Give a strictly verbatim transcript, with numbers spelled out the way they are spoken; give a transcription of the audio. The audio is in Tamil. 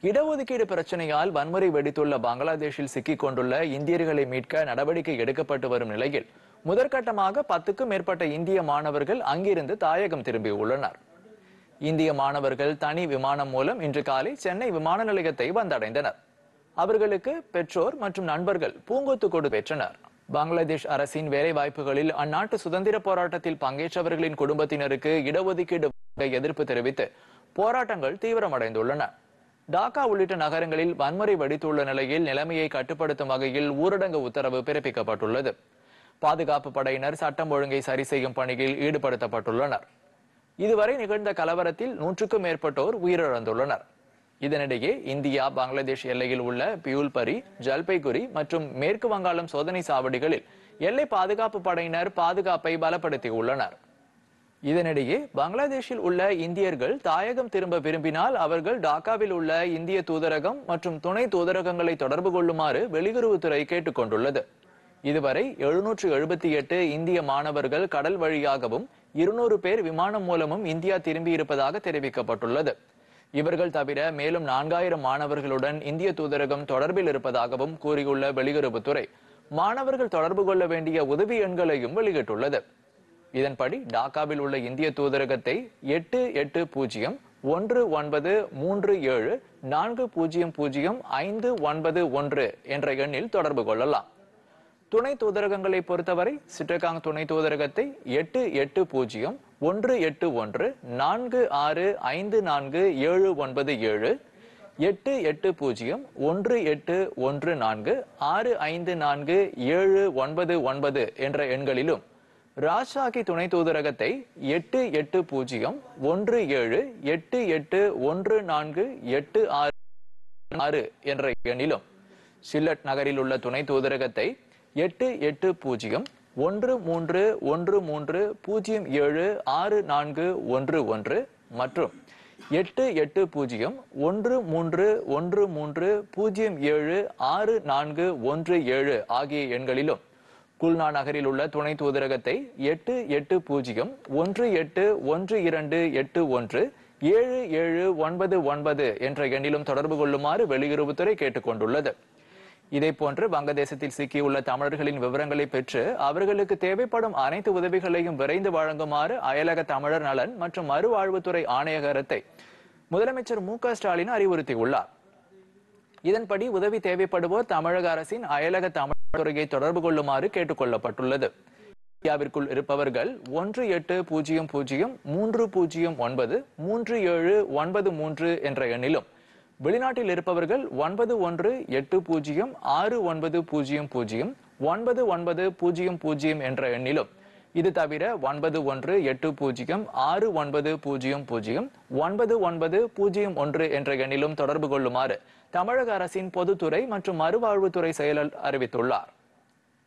இடஒதுக்கீடு பிரச்சனையால் வன்முறை வெடித்துள்ள பங்களாதேஷில் சிக்கிக் கொண்டுள்ள இந்தியர்களை மீட்க நடவடிக்கை எடுக்கப்பட்டு வரும் நிலையில் முதற்கட்டமாக பத்துக்கும் மேற்பட்ட இந்திய மாணவர்கள் அங்கிருந்து தாயகம் திரும்பியுள்ளனர். இந்திய மாணவர்கள் தனி விமானம் மூலம் இன்று காலை சென்னை விமான நிலையத்தை வந்தடைந்தனர். அவர்களுக்கு பெற்றோர் மற்றும் நண்பர்கள் பூங்கொத்து கொடு பெற்றனர். பங்களாதேஷ் அரசின் வேலை வாய்ப்புகளில் அந்நாட்டு சுதந்திர போராட்டத்தில் பங்கேற்றவர்களின் குடும்பத்தினருக்கு இடஒதுக்கீடு எதிர்ப்பு தெரிவித்து போராட்டங்கள் தீவிரமடைந்துள்ளன. டாக்கா உள்ளிட்ட நகரங்களில் வன்முறை வெடித்துள்ள நிலையில் நிலைமையை கட்டுப்படுத்தும் வகையில் ஊரடங்கு உத்தரவு பிறப்பிக்கப்பட்டுள்ளது. பாதுகாப்பு படையினர் சட்டம் ஒழுங்கை சரி செய்யும் பணியில் ஈடுபடுத்தப்பட்டுள்ளனர். இதுவரை நிகழ்ந்த கலவரத்தில் நூற்றுக்கும் மேற்பட்டோர் உயிரிழந்துள்ளனர். இதனிடையே இந்தியா பங்களாதேஷ் எல்லையில் உள்ள பியூல்பரி, ஜல்பைகுரி மற்றும் மேற்கு வங்காளம் சோதனை சாவடிகளில் எல்லை பாதுகாப்பு படையினர் பாதுகாப்பை பலப்படுத்தியுள்ளனர். இதனிடையே பங்களாதேஷில் உள்ள இந்தியர்கள் தாயகம் திரும்ப விரும்பினால் அவர்கள் டாக்காவில் உள்ள இந்திய தூதரகம் மற்றும் துணை தூதரகங்களை தொடர்பு கொள்ளுமாறு வெளியுறவுத்துறை கேட்டுக் கொண்டுள்ளது. இதுவரை எழுநூற்று எழுபத்தி எட்டு இந்திய மாணவர்கள் கடல் வழியாகவும் இருநூறு பேர் விமானம் மூலமும் இந்தியா திரும்பி இருப்பதாக தெரிவிக்கப்பட்டுள்ளது. இவர்கள் தவிர மேலும் நான்காயிரம் மாணவர்களுடன் இந்திய தூதரகம் தொடர்பில் இருப்பதாகவும் கூறியுள்ள வெளியுறவுத்துறை மாணவர்கள் தொடர்பு கொள்ள வேண்டிய உதவி எண்களையும் வெளியிட்டுள்ளது. இதன்படி டாக்காவில் உள்ள இந்திய தூதரகத்தை எட்டு எட்டு பூஜ்ஜியம் ஒன்று ஒன்பது மூன்று ஏழு நான்கு பூஜ்ஜியம் பூஜ்ஜியம் ஐந்து ஒன்பது ஒன்று என்ற எண்ணில் தொடர்பு கொள்ளலாம். துணை தூதரகங்களை பொறுத்தவரை சிட்டகாங் துணை தூதரகத்தை எட்டு எட்டு பூஜ்ஜியம் ஒன்று எட்டு ஒன்று நான்கு ஆறு ஐந்து நான்கு ஏழு ஒன்பது ஏழு எட்டு எட்டு பூஜ்ஜியம் ஒன்று எட்டு ஒன்று நான்கு ஆறு ஐந்து நான்கு ஏழு ஒன்பது ஒன்பது என்ற எண்களிலும், ராஜ்ஷாகி துணை தூதரகத்தை எட்டு எட்டு பூஜ்ஜியம் ஒன்று ஏழு எட்டு எட்டு ஒன்று நான்கு எட்டு ஆறு ஆறு என்ற எண்ணிலும், சில்லட் நகரில் உள்ள துணை தூதரகத்தை எட்டு எட்டு பூஜ்ஜியம் ஒன்று மூன்று ஒன்று மூன்று பூஜ்ஜியம் ஏழு ஆறு நான்கு ஒன்று ஒன்று மற்றும் எட்டு எட்டு பூஜ்ஜியம் ஒன்று மூன்று ஒன்று மூன்று பூஜ்ஜியம் ஏழு ஆறு நான்கு ஒன்று ஏழு ஆகிய எண்களிலும், குல்னா நகரில் உள்ள துணை தூதரகத்தை எட்டு எட்டு பூஜ்ஜியம் ஒன்று எட்டு ஒன்று இரண்டு எட்டு ஒன்று ஏழு ஏழு ஒன்பது ஒன்பது என்ற எண்ணிலும் தொடர்பு கொள்ளுமாறு வெளியுறவுத்துறை கேட்டுக் கொண்டுள்ளது. இதேபோன்று வங்கதேசத்தில் சிக்கியுள்ள தமிழர்களின் விவரங்களை பெற்று அவர்களுக்கு தேவைப்படும் அனைத்து உதவிகளையும் விரைந்து வழங்குமாறு அயலக தமிழர் நலன் மற்றும் மறுவாழ்வுத்துறை ஆணையகத்தை முதலமைச்சர் மு க ஸ்டாலின் அறிவுறுத்தியுள்ளார். இதன்படி உதவி தேவைப்படுவோர் தமிழக அரசின் அயலக தமிழர் துறையை தொடர்பு கொள்ளுமாறு கேட்டுக் கொள்ளப்பட்டுள்ளது. இந்தியாவிற்குள் இருப்பவர்கள் ஒன்று எட்டு பூஜ்ஜியம் பூஜ்ஜியம் மூன்று பூஜ்ஜியம் ஒன்பது மூன்று ஏழு ஒன்பது மூன்று என்ற எண்ணிலும், வெளிநாட்டில் இருப்பவர்கள் ஒன்பது ஒன்று எட்டு பூஜ்ஜியம் ஆறு ஒன்பது பூஜ்ஜியம் பூஜ்ஜியம் ஒன்பது ஒன்பது பூஜ்ஜியம் பூஜ்ஜியம் என்ற எண்ணிலும், இது தவிர ஒன்பது ஒன்று எட்டு பூஜ்ஜியம் ஆறு ஒன்பது பூஜ்ஜியம் பூஜ்ஜியம் ஒன்பது ஒன்பது பூஜ்ஜியம் ஒன்று என்ற எண்ணிலும் தொடர்பு கொள்ளுமாறு தமிழக அரசின் பொதுத்துறை மற்றும் மறுவாழ்வுத்துறை செயலர் அறிவித்துள்ளார்.